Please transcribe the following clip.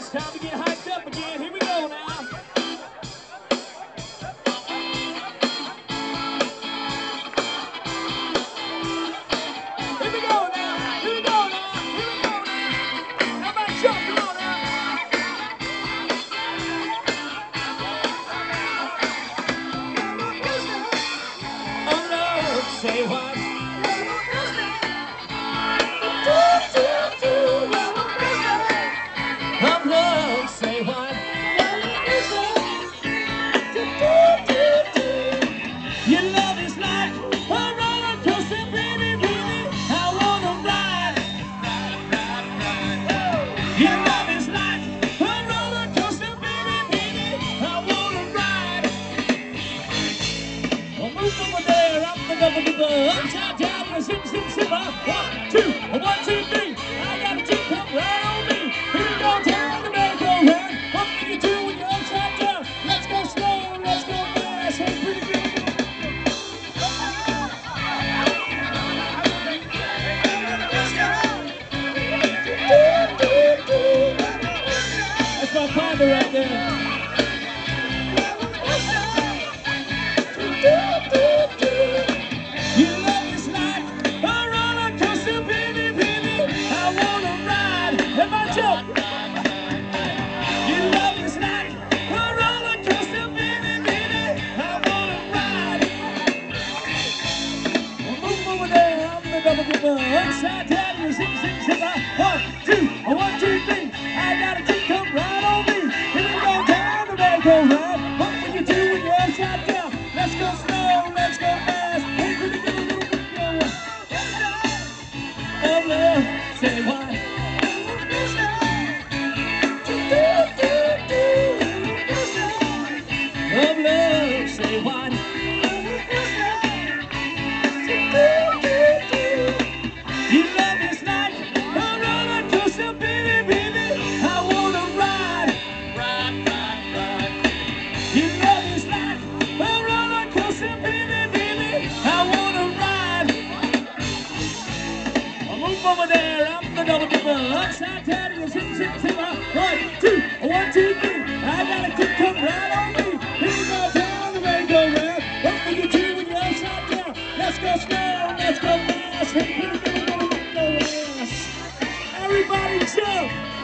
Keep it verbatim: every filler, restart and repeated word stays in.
It's time to get hyped up again. Here we go now. Here we go now. Here we go now. Here we go now. How about jump? Come on now. Oh Lord, say what? Of love, say what? Your love is like a roller coaster, baby, baby. I wanna ride. Your love is like a roller coaster, baby, baby. I wanna ride. Well, move over there, up the double dipper, upside down, and zip, zip, zip. One, two, one, two, three. I got a two come right on me. Here we go down the merry-go-round. What can you do when you're upside down? Let's go slow, let's go fast. Hey, pretty girl. That's my partner right there. Your love is like a roller coaster, baby, baby. I wanna ride. Let my jump. Your love is like a roller coaster, baby, baby. I wanna ride. Well, move over there, I'm the double dipper. Upside down, you zip, zip, zip. One, two, one, two, three. I got a two come right on me. Here we go down the merry-go-round. What can you do when you're upside down? Let's go slow, let's go fast. Hey, pretty girl, little girl. Oh, love, say what? Oh, love, say what? Your love is like a roller coaster, baby, baby. I wanna ride. Ride, ride, ride. Your love is like a roller coaster, baby, baby. I wanna ride. I'll move over there, I'm the double dipper. Upside down, you zip, zip, zip. One, two, one, two, three. I got a kick come right on me. Here we go down the merry-go-round. What will you do when you're upside down? Let's go slow, let's go fast. Hey, pretty girl, go, go, go, yes. Everybody jump.